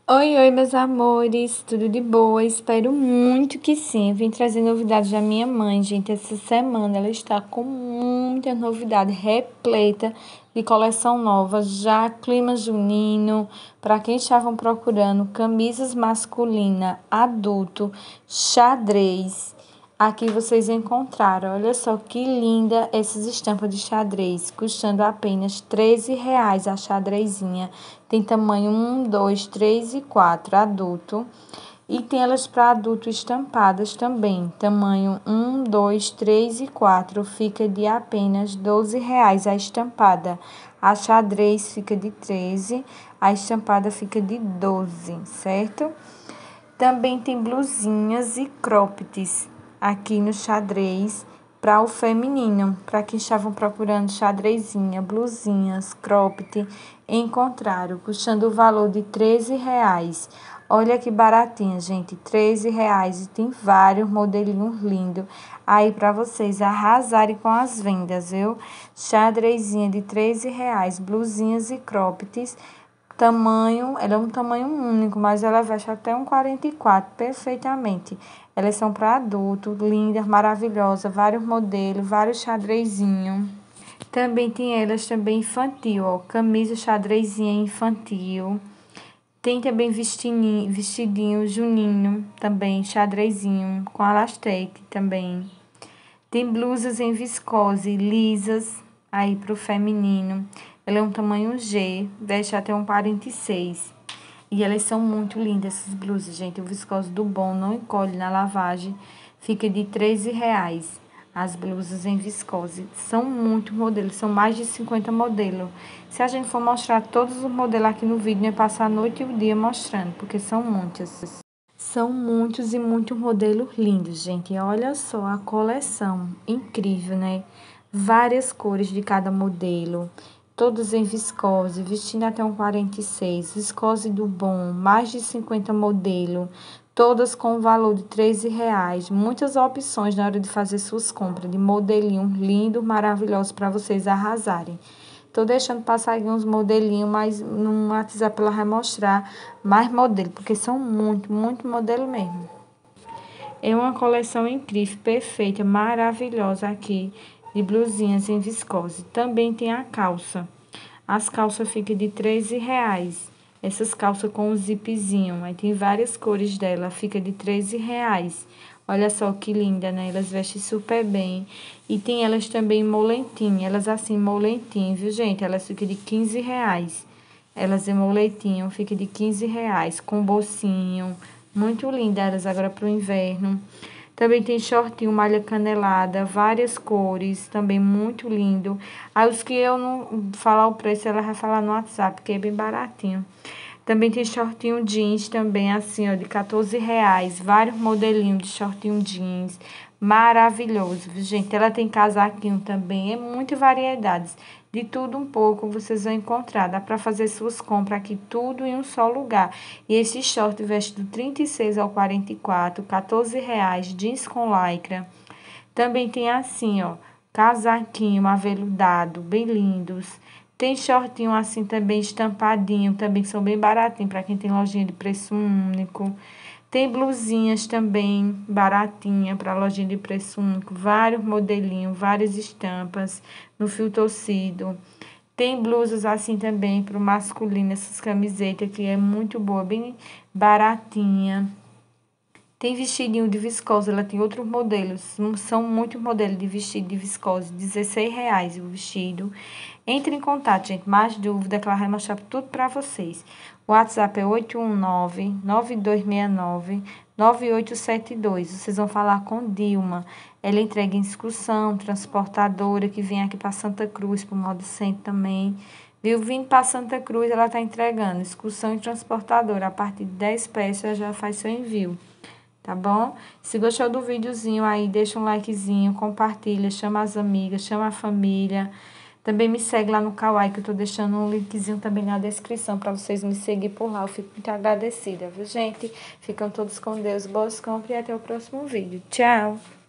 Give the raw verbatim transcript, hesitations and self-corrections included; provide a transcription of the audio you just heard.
Oi, oi, meus amores, tudo de boa? Espero muito que sim. Vim trazer novidades da minha mãe, gente. Essa semana ela está com muita novidade, repleta de coleção nova, já clima junino. Para quem estavam procurando camisas masculina, adulto, xadrez. Aqui vocês encontraram, olha só que linda essas estampas de xadrez, custando apenas treze reais a xadrezinha. Tem tamanho um, dois, três e quatro, adulto. E tem elas para adulto estampadas também, tamanho um, dois, três e quatro, fica de apenas doze reais a estampada. A xadrez fica de treze, a estampada fica de doze, certo? Também tem blusinhas e croppeds aqui no xadrez para o feminino. Para quem estavam procurando xadrezinha, blusinhas, cropped, encontraram, custando o valor de treze reais. Olha que baratinha, gente, treze reais e tem vários modelinhos lindos aí para vocês arrasarem com as vendas, viu? Xadrezinha de treze reais, blusinhas e croppeds. Tamanho, ela é um tamanho único, mas ela veste até um quarenta e quatro perfeitamente. Elas são para adulto, lindas, maravilhosas, vários modelos, vários xadrezinhos. Também tem elas também infantil, ó, camisa xadrezinha infantil. Tem também vestidinho, vestidinho juninho, também xadrezinho, com alastrete também. Tem blusas em viscose, lisas, aí pro feminino. Ela é um tamanho G, veste até um quarenta e seis. E elas são muito lindas, essas blusas, gente. O viscose do bom não encolhe na lavagem. Fica de treze reais. As blusas em viscose. São muitos modelos, são mais de cinquenta modelos. Se a gente for mostrar todos os modelos aqui no vídeo, vai passar a noite e o dia mostrando, porque são muitas. São muitos e muitos modelos lindos, gente. Olha só a coleção, incrível, né? Várias cores de cada modelo, todos em viscose, vestindo até um quarenta e seis, viscose do bom, mais de cinquenta modelos, todas com o valor de treze reais. Muitas opções na hora de fazer suas compras, de modelinhos lindos, maravilhosos para vocês arrasarem. Tô deixando passar aqui uns modelinhos, mas no WhatsApp ela vai mostrar mais modelos, porque são muito, muito modelo mesmo. É uma coleção incrível, perfeita, maravilhosa aqui, de blusinhas em viscose. Também tem a calça. As calças ficam de treze reais. Essas calças com um zipzinho, aí tem várias cores dela, fica de treze reais. Olha só que linda, né? Elas vestem super bem. E tem elas também moletinho. Elas assim, moletinho, viu, gente? Elas ficam de quinze reais. Elas em moletinho, ficam de quinze reais. Com bolsinho. Muito linda elas agora pro inverno. Também tem shortinho, malha canelada, várias cores. Também muito lindo. Aí os que eu não falar o preço, ela vai falar no WhatsApp, porque é bem baratinho. Também tem shortinho jeans também, assim, ó, de quatorze reais. Vários modelinhos de shortinho jeans. Maravilhoso, viu, gente? Ela tem casaquinho também. É muitas variedades. De tudo um pouco vocês vão encontrar. Dá para fazer suas compras aqui tudo em um só lugar. E esse short veste do trinta e seis ao quarenta e quatro, quatorze reais, jeans com lycra. Também tem assim, ó, casaquinho aveludado, bem lindos. Tem shortinho assim também estampadinho, também são bem baratinhos para quem tem lojinha de preço único. Tem blusinhas também baratinha para lojinha de preço único, vários modelinhos, várias estampas no fio torcido. Tem blusas assim também para o masculino, essas camisetas que é muito boa, bem baratinha. Tem vestidinho de viscose, ela tem outros modelos, são muitos modelos de vestido de viscose, dezesseis reais o vestido. Entre em contato, gente, mais dúvida que ela vai mostrar tudo para vocês. O WhatsApp é oito um nove, nove dois seis nove, nove oito sete dois. Vocês vão falar com Dilma. Ela entrega em excursão, transportadora, que vem aqui para Santa Cruz, para o Modo Centro também. Viu? Vindo para Santa Cruz, ela está entregando excursão e transportadora. A partir de dez peças, já faz seu envio. Tá bom? Se gostou do videozinho aí, deixa um likezinho, compartilha, chama as amigas, chama a família. Também me segue lá no Kawaii, que eu tô deixando um linkzinho também na descrição para vocês me seguir por lá. Eu fico muito agradecida, viu, gente? Ficam todos com Deus, boas compras e até o próximo vídeo. Tchau!